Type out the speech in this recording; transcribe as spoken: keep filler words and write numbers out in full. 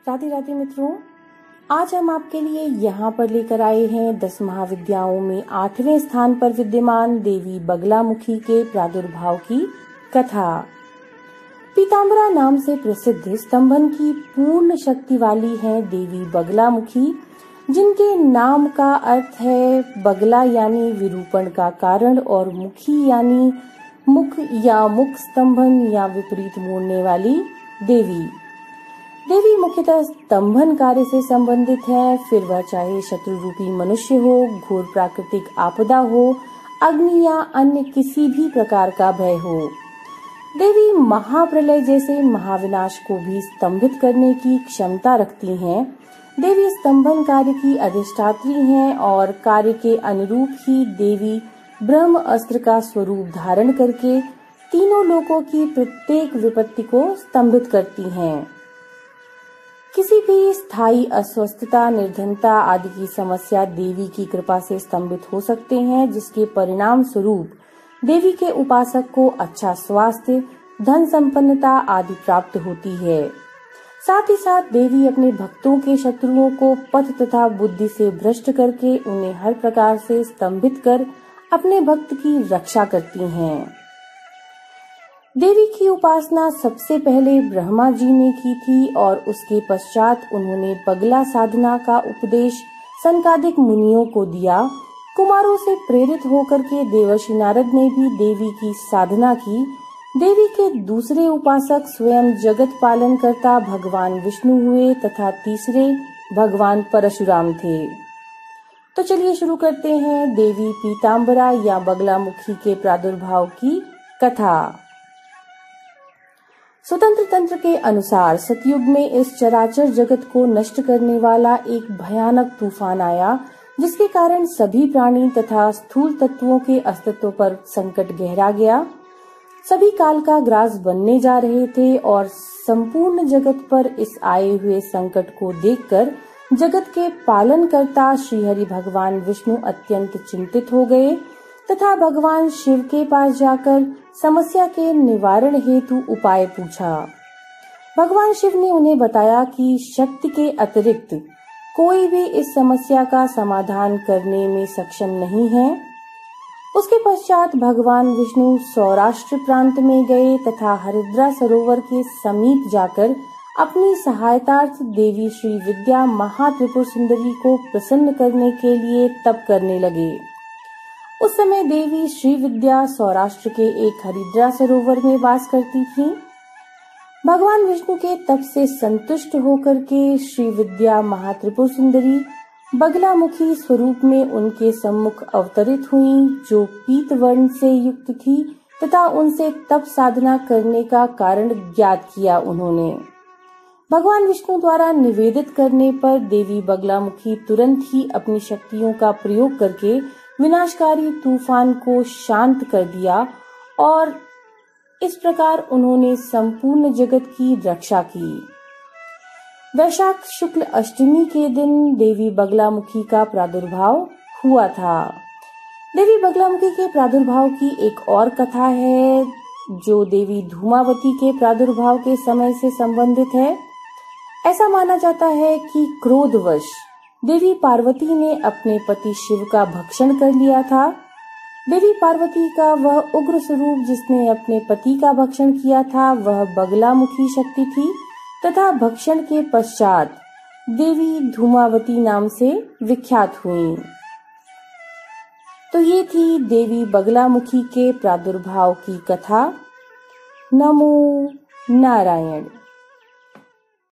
राधे राधे मित्रों, आज हम आपके लिए यहाँ पर लेकर आए हैं दस महाविद्याओं में आठवें स्थान पर विद्यमान देवी बगलामुखी के प्रादुर्भाव की कथा। पीताम्बरा नाम से प्रसिद्ध स्तंभन की पूर्ण शक्ति वाली है देवी बगलामुखी, जिनके नाम का अर्थ है बगला यानी विरूपण का कारण और मुखी यानी मुख या मुख स्तंभन या विपरीत मोड़ने वाली देवी। देवी मुख्यतः स्तंभन कार्य से संबंधित है, फिर वह चाहे शत्रु रूपी मनुष्य हो, घोर प्राकृतिक आपदा हो, अग्नि या अन्य किसी भी प्रकार का भय हो। देवी महाप्रलय जैसे महाविनाश को भी स्तंभित करने की क्षमता रखती हैं। देवी स्तंभन कार्य की अधिष्ठात्री हैं और कार्य के अनुरूप ही देवी ब्रह्म अस्त्र का स्वरूप धारण करके तीनों लोकों की प्रत्येक विपत्ति को स्तंभित करती हैं। किसी भी स्थायी अस्वस्थता, निर्धनता आदि की समस्या देवी की कृपा से स्तंभित हो सकते हैं, जिसके परिणाम स्वरूप देवी के उपासक को अच्छा स्वास्थ्य, धन संपन्नता आदि प्राप्त होती है। साथ ही साथ देवी अपने भक्तों के शत्रुओं को पथ तथा बुद्धि से भ्रष्ट करके उन्हें हर प्रकार से स्तंभित कर अपने भक्त की रक्षा करती हैं। देवी की उपासना सबसे पहले ब्रह्मा जी ने की थी और उसके पश्चात उन्होंने बगला साधना का उपदेश सनकादिक मुनियों को दिया। कुमारों से प्रेरित होकर के देवर्षि नारद ने भी देवी की साधना की। देवी के दूसरे उपासक स्वयं जगत पालन करता भगवान विष्णु हुए तथा तीसरे भगवान परशुराम थे। तो चलिए शुरू करते हैं देवी पीताम्बरा या बगलामुखी के प्रादुर्भाव की कथा। स्वतंत्र तंत्र के अनुसार सतयुग में इस चराचर जगत को नष्ट करने वाला एक भयानक तूफान आया, जिसके कारण सभी प्राणी तथा स्थूल तत्वों के अस्तित्व पर संकट गहरा गया। सभी काल का ग्रास बनने जा रहे थे और संपूर्ण जगत पर इस आए हुए संकट को देखकर जगत के पालन करता श्रीहरि भगवान विष्णु अत्यंत चिंतित हो गए तथा भगवान शिव के पास जाकर समस्या के निवारण हेतु उपाय पूछा। भगवान शिव ने उन्हें बताया कि शक्ति के अतिरिक्त कोई भी इस समस्या का समाधान करने में सक्षम नहीं है। उसके पश्चात भगवान विष्णु सौराष्ट्र प्रांत में गए तथा हरिद्रा सरोवर के समीप जाकर अपनी सहायतार्थ देवी श्री विद्या महात्रिपुर सुंदरी को प्रसन्न करने के लिए तप करने लगे। उस समय देवी श्री विद्या सौराष्ट्र के एक हरिद्रा सरोवर में वास करती थी। भगवान विष्णु के तप से संतुष्ट होकर के श्री विद्या महात्रिपुर सुंदरी बगलामुखी स्वरूप में उनके सम्मुख अवतरित हुई, जो पीत वर्ण से युक्त थी तथा उनसे तप साधना करने का कारण ज्ञात किया उन्होंने। भगवान विष्णु द्वारा निवेदित करने पर देवी बगलामुखी तुरंत ही अपनी शक्तियों का प्रयोग करके विनाशकारी तूफान को शांत कर दिया और इस प्रकार उन्होंने संपूर्ण जगत की रक्षा की। वैशाख शुक्ल अष्टमी के दिन देवी बगलामुखी का प्रादुर्भाव हुआ था। देवी बगलामुखी के प्रादुर्भाव की एक और कथा है, जो देवी धूमावती के प्रादुर्भाव के समय से संबंधित है। ऐसा माना जाता है कि क्रोधवश देवी पार्वती ने अपने पति शिव का भक्षण कर लिया था। देवी पार्वती का वह उग्र स्वरूप जिसने अपने पति का भक्षण किया था, वह बगलामुखी शक्ति थी तथा भक्षण के पश्चात देवी धूमावती नाम से विख्यात हुई। तो ये थी देवी बगलामुखी के प्रादुर्भाव की कथा। नमो नारायण।